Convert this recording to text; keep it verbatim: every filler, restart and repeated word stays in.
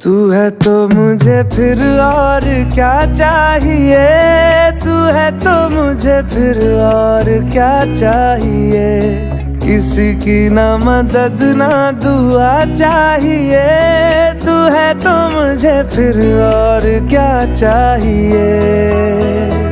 तू है तो मुझे फिर और क्या चाहिए, तू है तो मुझे फिर और क्या चाहिए। किसी की ना मदद ना दुआ चाहिए, तू है तो मुझे फिर और क्या चाहिए।